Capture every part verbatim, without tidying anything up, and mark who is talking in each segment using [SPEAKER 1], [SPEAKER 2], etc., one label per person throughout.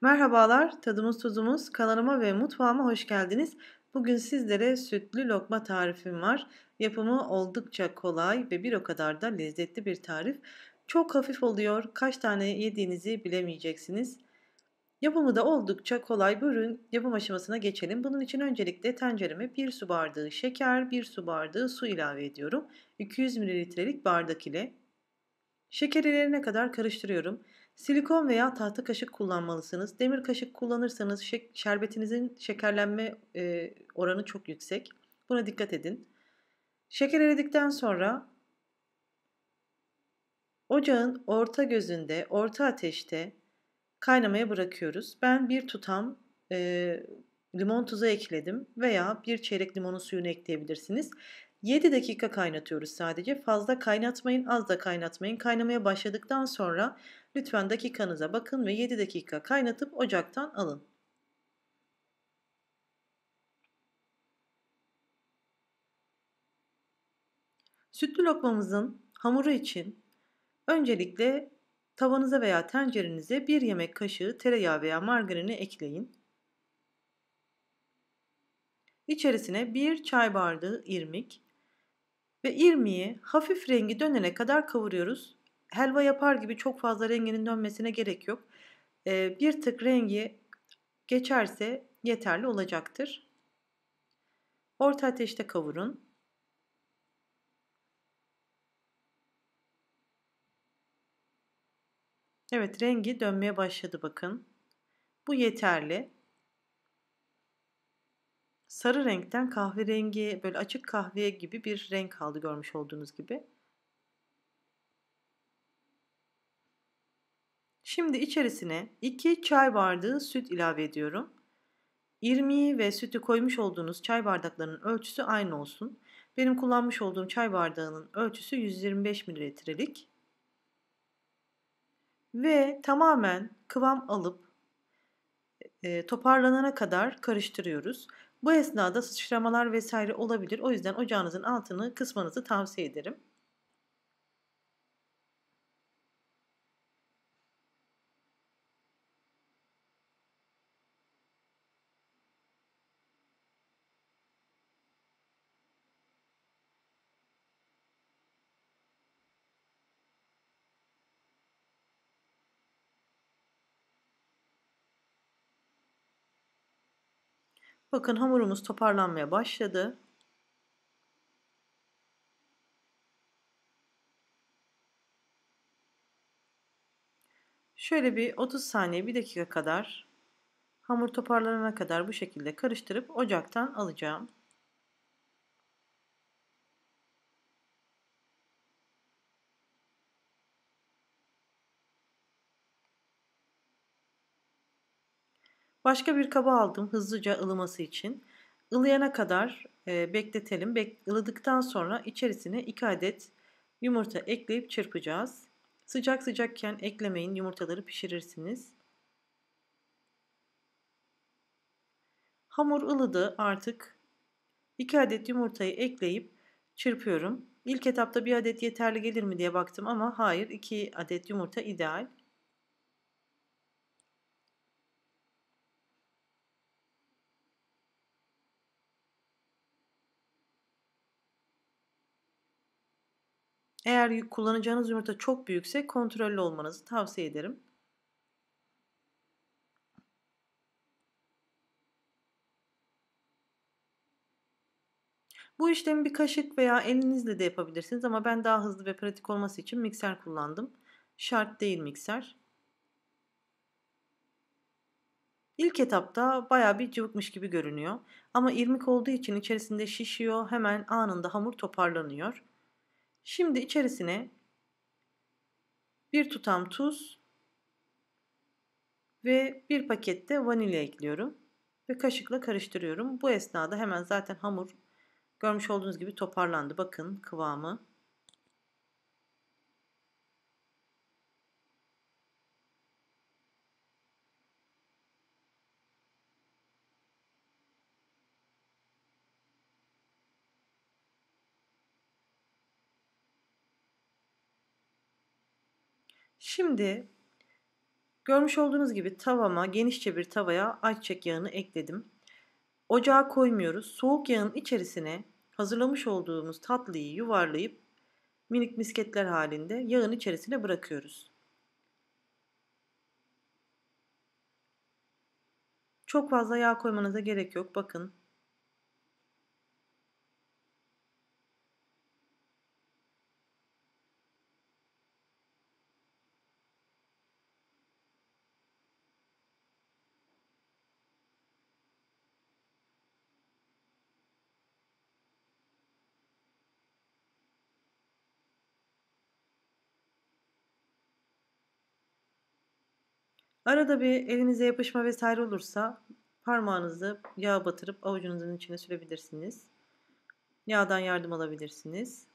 [SPEAKER 1] Merhabalar, tadımız tuzumuz kanalıma ve mutfağıma hoş geldiniz. Bugün sizlere sütlü lokma tarifim var. Yapımı oldukça kolay ve bir o kadar da lezzetli bir tarif. Çok hafif oluyor, kaç tane yediğinizi bilemeyeceksiniz. Yapımı da oldukça kolay. Buyurun yapım aşamasına geçelim. Bunun için öncelikle tencereme bir su bardağı şeker, bir su bardağı su ilave ediyorum. iki yüz mililitrelik bardak ile. Şeker eriyene kadar karıştırıyorum. Silikon veya tahta kaşık kullanmalısınız. Demir kaşık kullanırsanız şek- şerbetinizin şekerlenme e, oranı çok yüksek. Buna dikkat edin. Şeker eridikten sonra ocağın orta gözünde, orta ateşte kaynamaya bırakıyoruz. Ben bir tutam e, limon tuzu ekledim veya bir çeyrek limonun suyunu ekleyebilirsiniz. yedi dakika kaynatıyoruz sadece. Fazla kaynatmayın, az da kaynatmayın. Kaynamaya başladıktan sonra lütfen dakikanıza bakın ve yedi dakika kaynatıp ocaktan alın. Sütlü lokmamızın hamuru için öncelikle tavanıza veya tencerenize bir yemek kaşığı tereyağı veya margarini ekleyin. İçerisine bir çay bardağı irmik ve irmiği hafif rengi dönene kadar kavuruyoruz. Helva yapar gibi çok fazla renginin dönmesine gerek yok. Ee, bir tık rengi geçerse yeterli olacaktır. Orta ateşte kavurun. Evet, rengi dönmeye başladı bakın. Bu yeterli. Sarı renkten kahverengi, böyle açık kahve gibi bir renk aldı görmüş olduğunuz gibi. Şimdi içerisine iki çay bardağı süt ilave ediyorum. İrmiği ve sütü koymuş olduğunuz çay bardaklarının ölçüsü aynı olsun. Benim kullanmış olduğum çay bardağının ölçüsü yüz yirmi beş mililitrelik. Ve tamamen kıvam alıp e, toparlanana kadar karıştırıyoruz. Bu esnada sıçramalar vesaire olabilir. O yüzden ocağınızın altını kısmanızı tavsiye ederim. Bakın hamurumuz toparlanmaya başladı. Şöyle bir otuz saniye, bir dakika kadar hamur toparlanana kadar bu şekilde karıştırıp ocaktan alacağım. Başka bir kaba aldım hızlıca ılıması için. Ilayana kadar e, bekletelim. Bek ılıdıktan sonra içerisine iki adet yumurta ekleyip çırpacağız. Sıcak sıcakken eklemeyin, yumurtaları pişirirsiniz. Hamur ılıdı artık. iki adet yumurtayı ekleyip çırpıyorum. İlk etapta bir adet yeterli gelir mi diye baktım ama hayır, iki adet yumurta ideal. Eğer kullanacağınız yumurta çok büyükse kontrollü olmanızı tavsiye ederim. Bu işlemi bir kaşık veya elinizle de yapabilirsiniz ama ben daha hızlı ve pratik olması için mikser kullandım. Şart değil mikser. İlk etapta baya bir cıvıkmış gibi görünüyor. Ama irmik olduğu için içerisinde şişiyor, hemen anında hamur toparlanıyor. Şimdi içerisine bir tutam tuz ve bir paket de vanilya ekliyorum. Ve kaşıkla karıştırıyorum. Bu esnada hemen zaten hamur görmüş olduğunuz gibi toparlandı. Bakın kıvamı. Şimdi Görmüş olduğunuz gibi tavama, genişçe bir tavaya ayçiçek yağını ekledim. Ocağa koymuyoruz. Soğuk yağın içerisine hazırlamış olduğumuz tatlıyı yuvarlayıp minik misketler halinde yağın içerisine bırakıyoruz. Çok fazla yağ koymanıza gerek yok. Bakın. Arada bir elinize yapışma vesaire olursa parmağınızı yağa batırıp avucunuzun içine sürebilirsiniz. Yağdan yardım alabilirsiniz.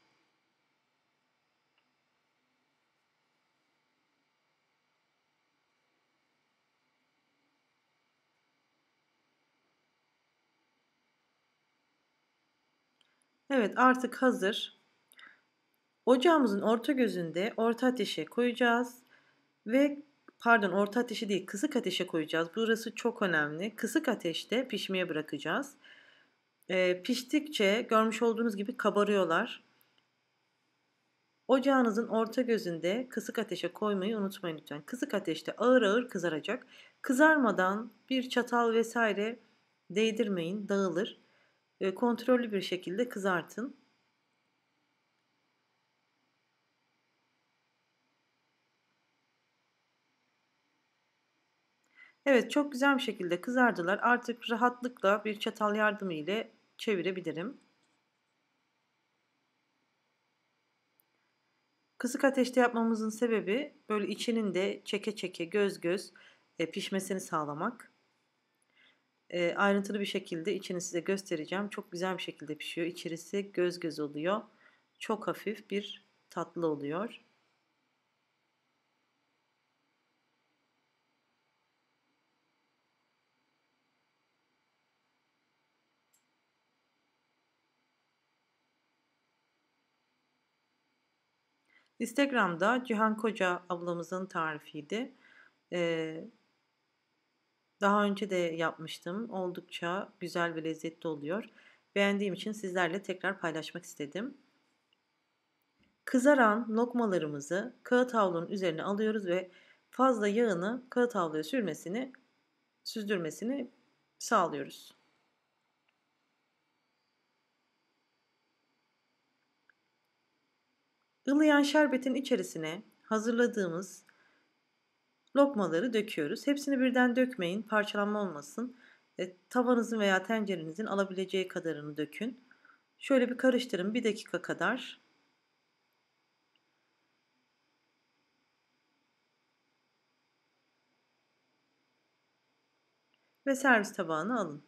[SPEAKER 1] Evet, artık hazır. Ocağımızın orta gözünde orta ateşe koyacağız ve pardon orta ateşe değil kısık ateşe koyacağız. Burası çok önemli. Kısık ateşte pişmeye bırakacağız. Ee, piştikçe görmüş olduğunuz gibi kabarıyorlar. Ocağınızın orta gözünde kısık ateşe koymayı unutmayın lütfen. Kısık ateşte ağır ağır kızaracak. Kızarmadan bir çatal vesaire değdirmeyin, dağılır. E, kontrollü bir şekilde kızartın. Evet, çok güzel bir şekilde kızardılar. Artık rahatlıkla bir çatal yardımı ile çevirebilirim. Kısık ateşte yapmamızın sebebi böyle içinin de çeke çeke göz göz e, pişmesini sağlamak. E, ayrıntılı bir şekilde içini size göstereceğim. Çok güzel bir şekilde pişiyor. İçerisi göz göz oluyor. Çok hafif bir tatlı oluyor. Instagram'da Cihan Koca ablamızın tarifiydi. E, Daha önce de yapmıştım. Oldukça güzel ve lezzetli oluyor. Beğendiğim için sizlerle tekrar paylaşmak istedim. Kızaran lokmalarımızı kağıt havlunun üzerine alıyoruz ve fazla yağını kağıt havluya sürmesini, süzdürmesini sağlıyoruz. Ilıyan şerbetin içerisine hazırladığımız lokmaları döküyoruz. Hepsini birden dökmeyin, parçalanma olmasın. E, tavanızın veya tencerenizin alabileceği kadarını dökün. Şöyle bir karıştırın bir dakika kadar. Ve servis tabağına alın.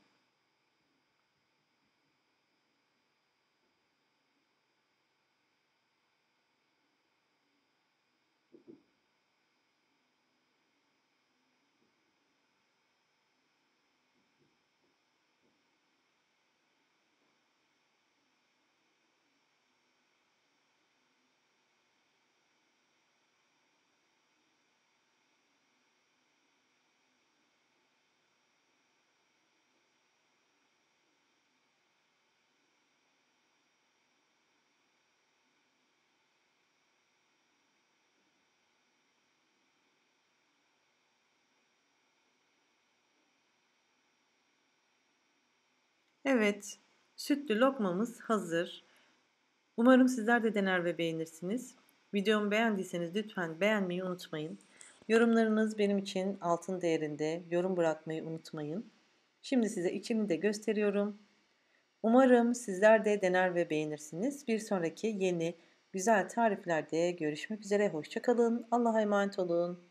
[SPEAKER 1] Evet, sütlü lokmamız hazır. Umarım sizler de dener ve beğenirsiniz. Videomu beğendiyseniz lütfen beğenmeyi unutmayın. Yorumlarınız benim için altın değerinde. Yorum bırakmayı unutmayın. Şimdi size içini de gösteriyorum. Umarım sizler de dener ve beğenirsiniz. Bir sonraki yeni güzel tariflerde görüşmek üzere. Hoşça kalın. Allah'a emanet olun.